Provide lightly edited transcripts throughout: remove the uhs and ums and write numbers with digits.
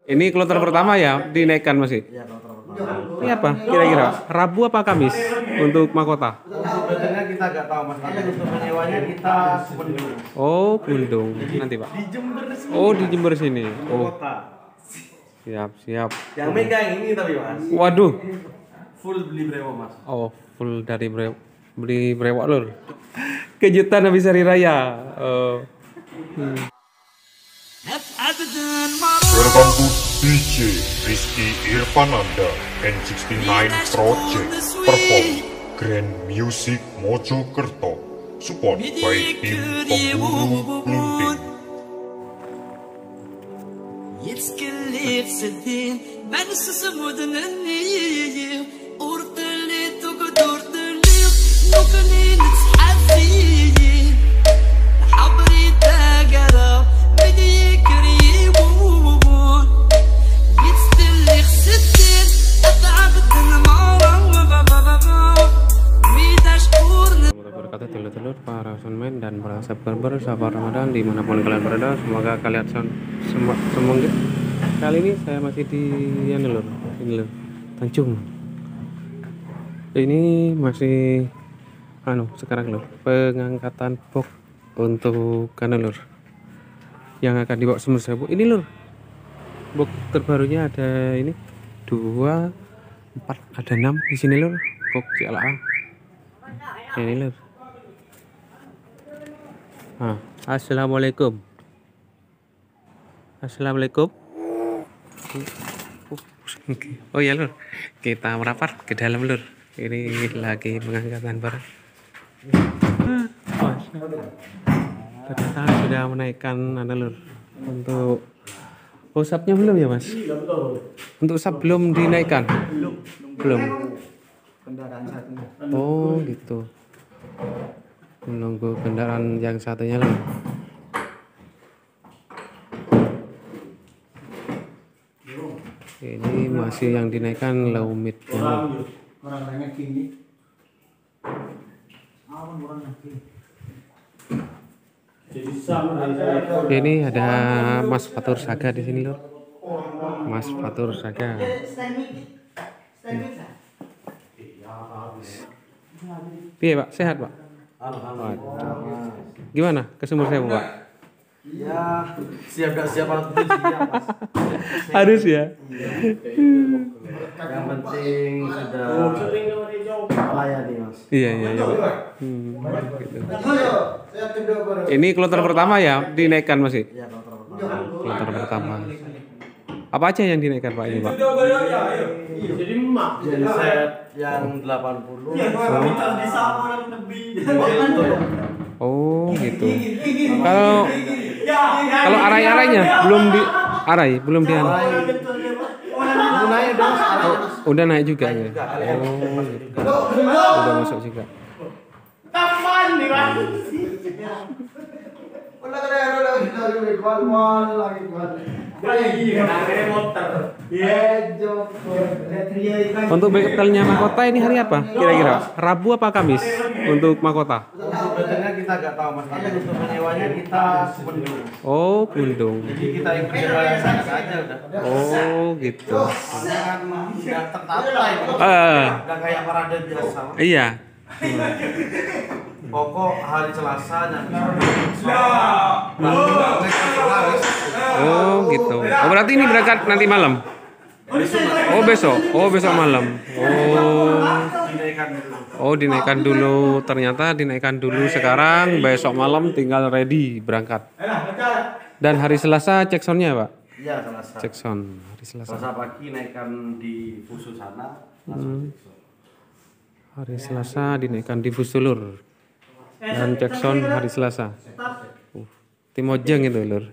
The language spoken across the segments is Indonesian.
Ini kloter pertama ya dinaikkan masih. Iya, kalau pertama. Ini apa kira-kira? Rabu apa Kamis untuk mahkota? Sebenarnya kita nggak tahu mas, tapi untuk menyewanya kita Bendung. Oh, Bundung. Nanti Pak. Di Jember sini. Oh, di Jember sini. Oh, Kota. siap, siap. Yang megang ini tapi mas. Waduh. Full beli brewok mas. Oh, full dari beli brewok lur. Kejutan habis hari raya. Oh. Welcome to DJ Rizky Irfananda N69 Project perform Grand Music Mojokerto support by tim pemburu Blunting. يتكلف ben سسمودن النية أورتلي تقدرتلي نقني نتحفي حبري تاجرا بدي يكريبون يتستلي خستين أتعبت المعرض ميداش قورن Berkata telur-telur para sonmen dan para subscriber sahabat Ramadan dimanapun kalian berada, semoga kalian semoga kali ini saya masih di ini lur Tanjung. Ini masih sekarang lur pengangkatan box untuk lur yang akan dibawa Sumber Sewu. Ini lur box terbarunya ada ini 2 4 ada 6 di sini lur box CLA. Ini lur. Assalamualaikum. Assalamualaikum. Oh ya lur, kita merapat ke dalam lur. Ini lagi pengangkatan barang. Ternyata sudah menaikkan lur. Untuk usapnya belum ya mas? Untuk usap belum dinaikkan? Belum. Oh gitu. Menunggu kendaraan yang satunya lur. Ini masih yang dinaikkan low mid. Ini ada Mas Fatur Saga di sini lur. Mas Fatur Saga. Iya Pak, sehat Pak? Gimana ke Sumber Sewu Pak? Ya, siap gak siap alat itu siap mas. Harus ya. Yang penting sudah melayani mas. Iya. Gitu. Ini kloter pertama ya dinaikkan masih? Iya, kalau pertama. Kloter pertama. Apa aja yang dinaikkan Pak ini Pak? Genset yang 80. Oh gitu. Kalau arai-arainya belum di Naik dong, udah naik juga ya. Oh gitu. Udah masuk juga. Untuk bekelnya mahkota ini hari apa? Kira-kira Rabu apa Kamis untuk mahkota? Sebenarnya kita nggak tahu mas, tapi untuk menyewanya kita Bendung. Oh, Bundung. Jadi kita ikut sewa yang sana saja udah. Oh, gitu. Jangan nggak tertata itu. Nggak kayak parade biasa. Iya. Pokok hari Selasa dan Oh, gitu. Oh, berarti ini berangkat nanti malam. Oh, besok. Oh, besok malam. Oh, dinaikkan dulu. Ternyata dinaikkan dulu sekarang, besok malam tinggal ready berangkat. Dan hari Selasa cek soundnya, Pak? Iya, Selasa. Cek sound hari Selasa. Selasa pagi naikkan di Fusu sana. Hari Selasa dinaikkan di Fusulur. Dan cek sound hari Selasa. Tim Ojeng itu, lur.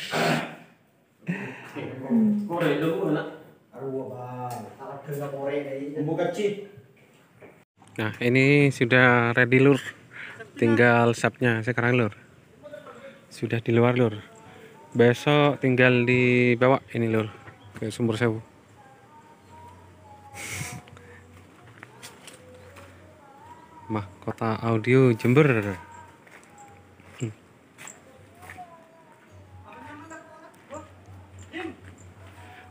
Nah, ini sudah ready lur. Tinggal sapnya sekarang lur. Sudah di luar lur. Besok tinggal dibawa ini lur ke Sumber Sewu. Mahkota Audio Jember.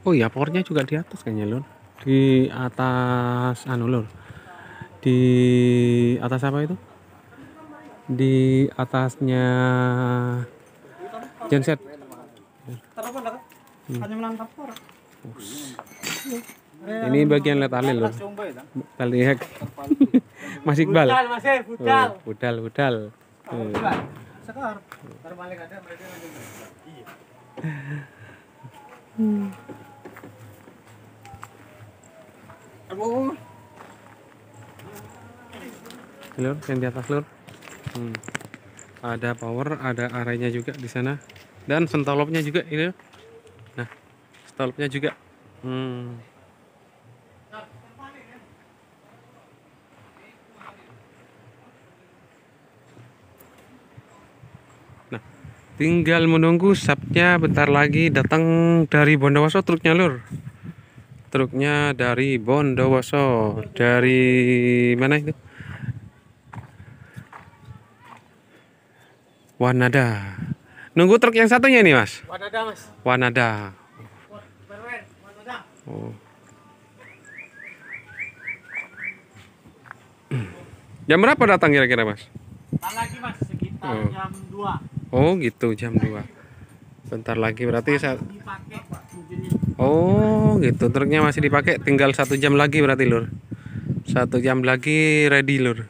Oh iya, powernya juga di atas kayaknya lur. Di atas anu lur. Di atas apa itu? Di atasnya genset. Ini bagian let alil lur. Tali hek. Mas Iqbal. Budal. Sekar. Terbalik ada mereka lanjut. Lur, yang di atas lur. Ada power, ada arenya juga di sana. Dan stolopnya juga ini. Nah, stolopnya juga. Nah, tinggal menunggu sapnya bentar lagi datang dari Bondowoso truknya lur. Truknya dari Bondowoso. Dari mana itu? Wanada. Nunggu truk yang satunya nih mas. Wanada mas. Wanada. Oh. Jam berapa datang kira-kira mas? Lagi mas sekitar jam 2. Oh gitu jam 2. Bentar lagi berarti saat. Dipakai Oh gitu truknya masih dipakai. Tinggal 1 jam lagi berarti lur. 1 jam lagi ready lur.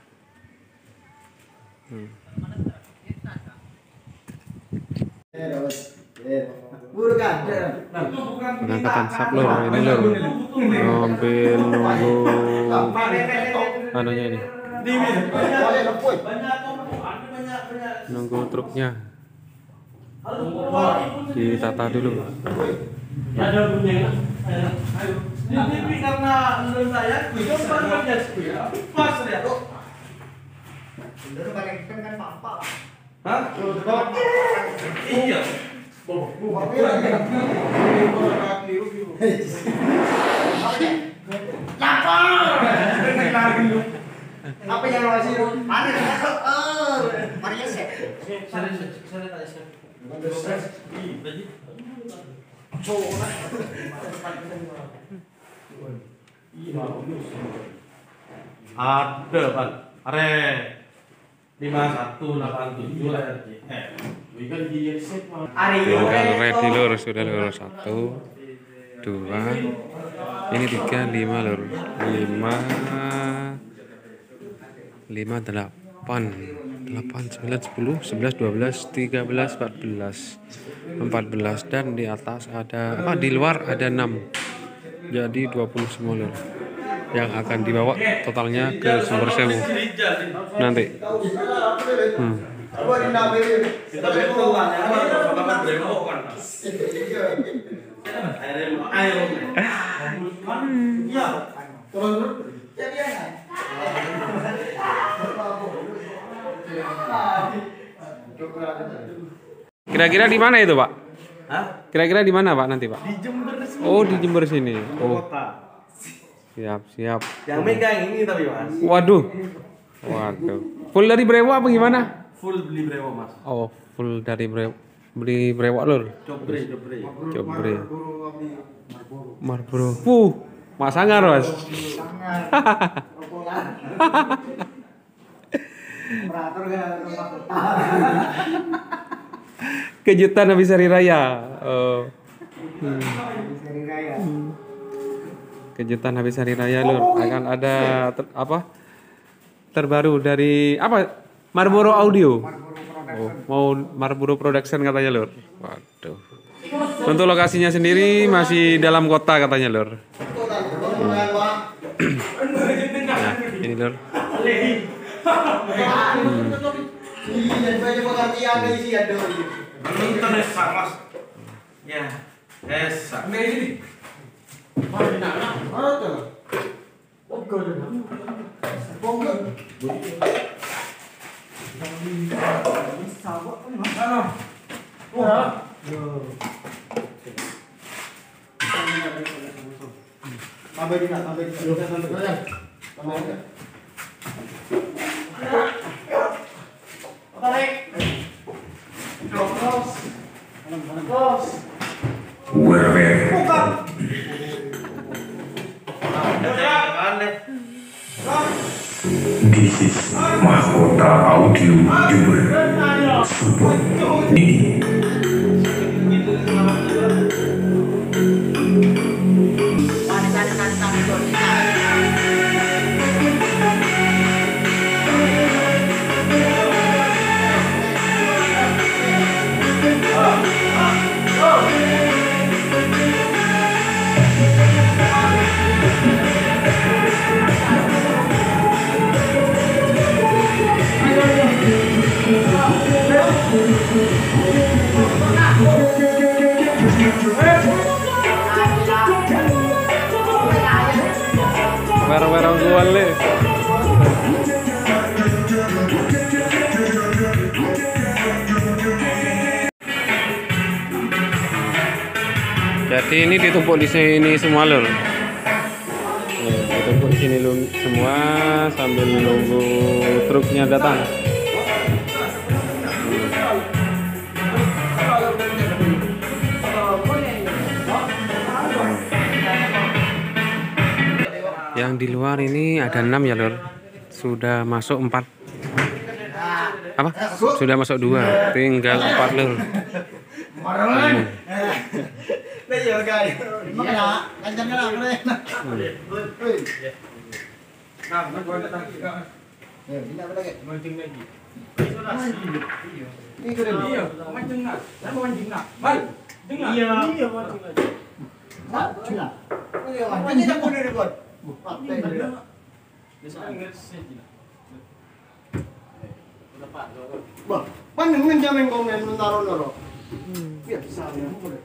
Pengangkatan sap lur ini lur. Sambil nunggu anunya ini. Nunggu truknya ditata dulu. ini karena menurut saya itu pas ya. Hah? Iya. Apa yang masih mana? Maria sih. Ada kan? Are 5187 Tinggal ready lur, sudah lur 1, 2, ini 3, 5 lur, 5, 8, 9, 10, 11, 12, 13, 14, 14 dan di atas ada di luar ada 6, jadi 20 semua lur yang akan dibawa totalnya ke Sumber Sewu nanti. Kira-kira di mana itu, Pak? Kira-kira di mana, Pak, nanti, Pak? Di Jember sini. Oh, di Jember sini. Oh. Kota. Siap. Yang megang ini tapi mas. Waduh. Full dari Brewo apa gimana? Full beli Brewo mas. Oh, full dari beli Brewo lur. Cobre. Marlboro. Mas Sangar, Mas. Kejutan habis hari raya. Oh. Kejutan habis hari raya lur, akan ada terbaru dari Marlboro Audio. Mau Marlboro Production katanya lur. Waduh. Untuk lokasinya sendiri masih dalam kota katanya lur. Nah, ini lur. This is Mahkota Audio Jember. Support ini. Barang-barang jual le. Jadi ini ditumpuk di sini semua lur. Ditumpuk di sini lur semua sambil nunggu truknya datang. Yang di luar ini ada 6 ya lur. Sudah masuk 4. Apa? Sudah masuk 2. Tinggal 4 lur. Panjangin jamin komen taruh noro. Biasa ya, boleh.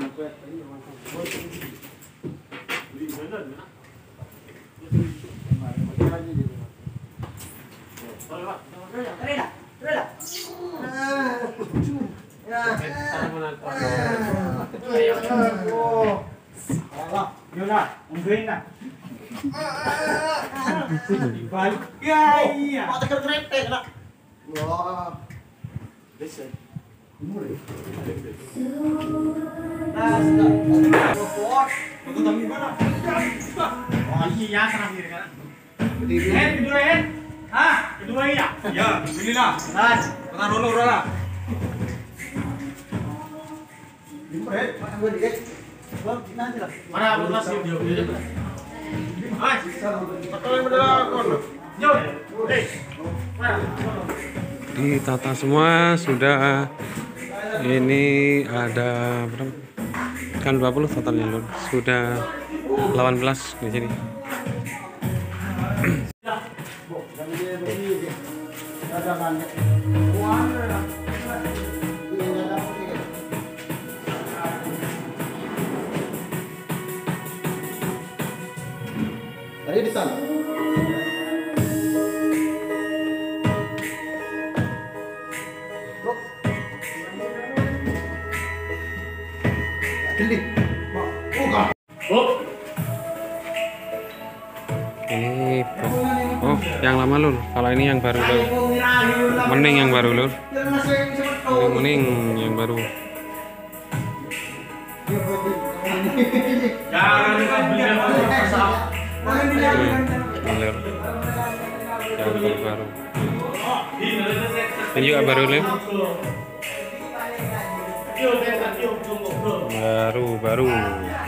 Ditata semua sudah. Ini ada berapa? Kan 20 totalnya lur. Sudah 18 di sini. Tadi di sana. Ini yang lama lur. Kalau ini yang baru lur. Mending yang baru lur. Ini mending yang baru. Lur. Yang baru. Ini juga baru lur. Baru.